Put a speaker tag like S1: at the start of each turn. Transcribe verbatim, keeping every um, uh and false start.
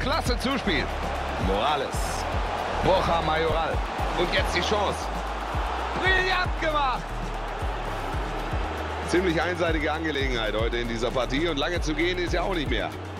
S1: Klasse Zuspiel. Morales. Borja Mayoral. Und jetzt die Chance. Brillant gemacht. Ziemlich einseitige Angelegenheit heute in dieser Partie. Und lange zu gehen ist ja auch nicht mehr.